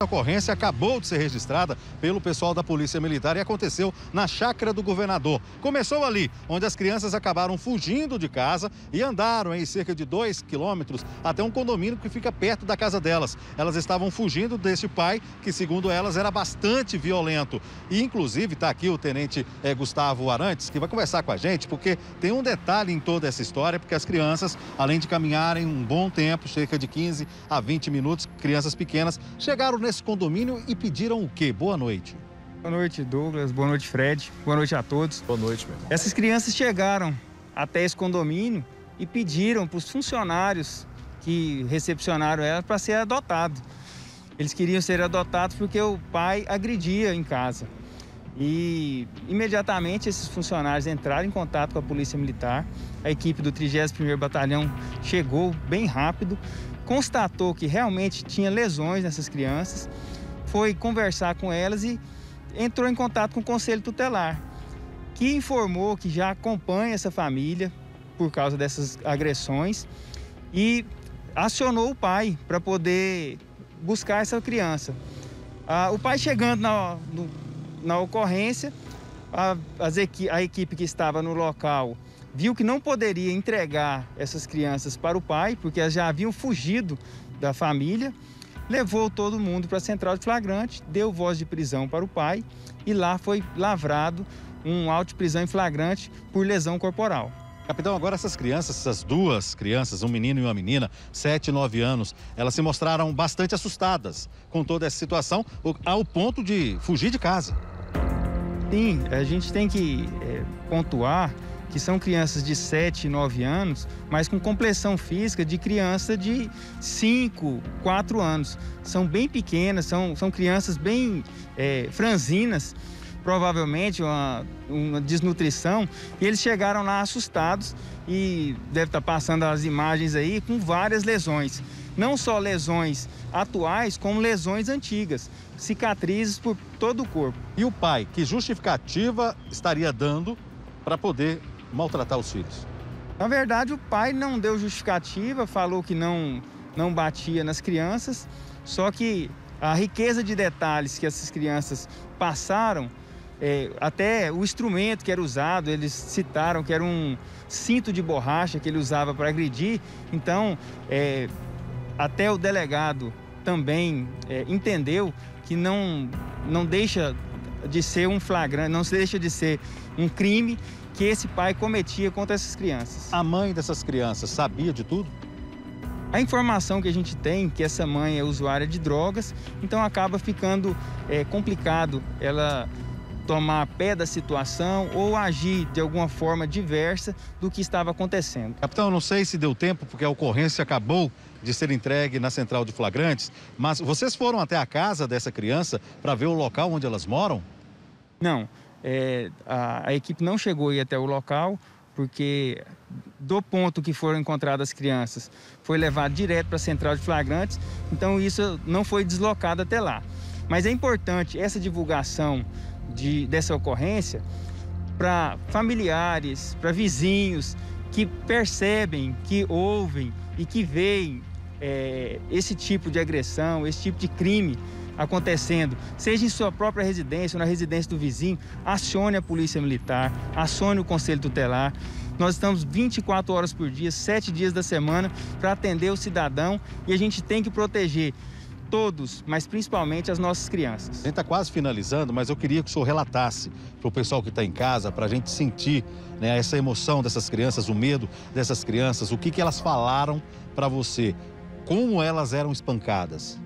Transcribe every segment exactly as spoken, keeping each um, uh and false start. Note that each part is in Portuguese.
A ocorrência acabou de ser registrada pelo pessoal da Polícia Militar e aconteceu na Chácara do Governador. Começou ali, onde as crianças acabaram fugindo de casa e andaram em cerca de dois quilômetros até um condomínio que fica perto da casa delas. Elas estavam fugindo desse pai, que segundo elas era bastante violento. E inclusive está aqui o tenente eh, Gustavo Arantes, que vai conversar com a gente, porque tem um detalhe em toda essa história, porque as crianças, além de caminharem um bom tempo, cerca de quinze a vinte minutos, crianças pequenas, chegaram nesse condomínio e pediram o quê? Boa noite. Boa noite, Douglas. Boa noite, Fred. Boa noite a todos. Boa noite, meu irmão. Essas crianças chegaram até esse condomínio e pediram para os funcionários que recepcionaram elas para ser adotado. Eles queriam ser adotados porque o pai agredia em casa. E imediatamente esses funcionários entraram em contato com a Polícia Militar. A equipe do trigésimo primeiro Batalhão chegou bem rápido, constatou que realmente tinha lesões nessas crianças, foi conversar com elas e entrou em contato com o Conselho Tutelar, que informou que já acompanha essa família por causa dessas agressões e acionou o pai para poder buscar essa criança. Ah, o pai chegando na, no, na ocorrência, a, as equi a equipe que estava no local viu que não poderia entregar essas crianças para o pai, porque elas já haviam fugido da família, levou todo mundo para a central de flagrante, deu voz de prisão para o pai e lá foi lavrado um auto de prisão em flagrante por lesão corporal. Capitão, agora essas crianças, essas duas crianças, um menino e uma menina, sete e nove anos, elas se mostraram bastante assustadas com toda essa situação, ao ponto de fugir de casa. Sim, a gente tem que é, pontuar que são crianças de sete e nove anos, mas com complexão física de criança de cinco, quatro anos. São bem pequenas, são, são crianças bem é, franzinas, provavelmente uma, uma desnutrição, e eles chegaram lá assustados e deve estar passando as imagens aí com várias lesões. Não só lesões atuais, como lesões antigas, cicatrizes por todo o corpo. E o pai, que justificativa estaria dando para poder maltratar os filhos? Na verdade, o pai não deu justificativa, falou que não, não batia nas crianças, só que a riqueza de detalhes que essas crianças passaram, é, até o instrumento que era usado, eles citaram que era um cinto de borracha que ele usava para agredir, então é, até o delegado também é, entendeu que não, não deixa de ser um flagrante, não deixa de ser um crime que esse pai cometia contra essas crianças. A mãe dessas crianças sabia de tudo? A informação que a gente tem, que essa mãe é usuária de drogas, então acaba ficando é, complicado ela tomar pé da situação ou agir de alguma forma diversa do que estava acontecendo. Capitão, eu não sei se deu tempo, porque a ocorrência acabou de ser entregue na central de flagrantes, mas vocês foram até a casa dessa criança para ver o local onde elas moram? Não. É, a, a equipe não chegou a ir até o local, porque do ponto que foram encontradas as crianças, foi levado direto para a central de flagrantes, então isso não foi deslocado até lá. Mas é importante essa divulgação de, dessa ocorrência para familiares, para vizinhos que percebem, que ouvem e que veem é, esse tipo de agressão, esse tipo de crime acontecendo, seja em sua própria residência ou na residência do vizinho, acione a Polícia Militar, acione o Conselho Tutelar. Nós estamos vinte e quatro horas por dia, sete dias da semana para atender o cidadão e a gente tem que proteger todos, mas principalmente as nossas crianças. A gente está quase finalizando, mas eu queria que o senhor relatasse para o pessoal que está em casa, para a gente sentir, né, essa emoção dessas crianças, o medo dessas crianças, o que, que elas falaram para você, como elas eram espancadas.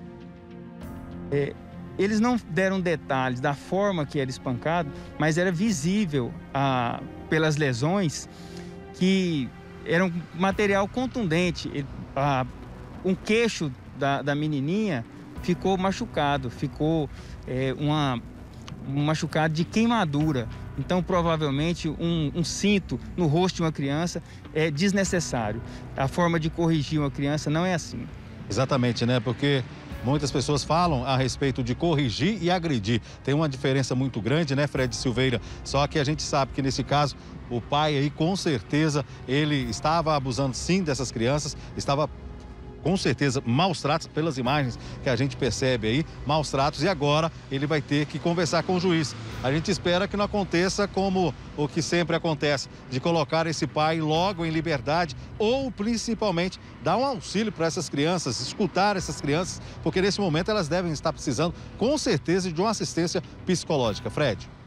É, eles não deram detalhes da forma que era espancado, mas era visível ah, pelas lesões que era um material contundente. Ele, ah, um queixo da, da menininha ficou machucado, ficou é, uma, um machucado de queimadura. Então, provavelmente, um, um cinto no rosto de uma criança é desnecessário. A forma de corrigir uma criança não é assim. Exatamente, né? Porque muitas pessoas falam a respeito de corrigir e agredir. Tem uma diferença muito grande, né, Fred Silveira? Só que a gente sabe que nesse caso, o pai aí, com certeza, ele estava abusando sim dessas crianças, estava com certeza, maus tratos, pelas imagens que a gente percebe aí, maus tratos, e agora ele vai ter que conversar com o juiz. A gente espera que não aconteça como o que sempre acontece, de colocar esse pai logo em liberdade ou, principalmente, dar um auxílio para essas crianças, escutar essas crianças, porque nesse momento elas devem estar precisando, com certeza, de uma assistência psicológica. Fred.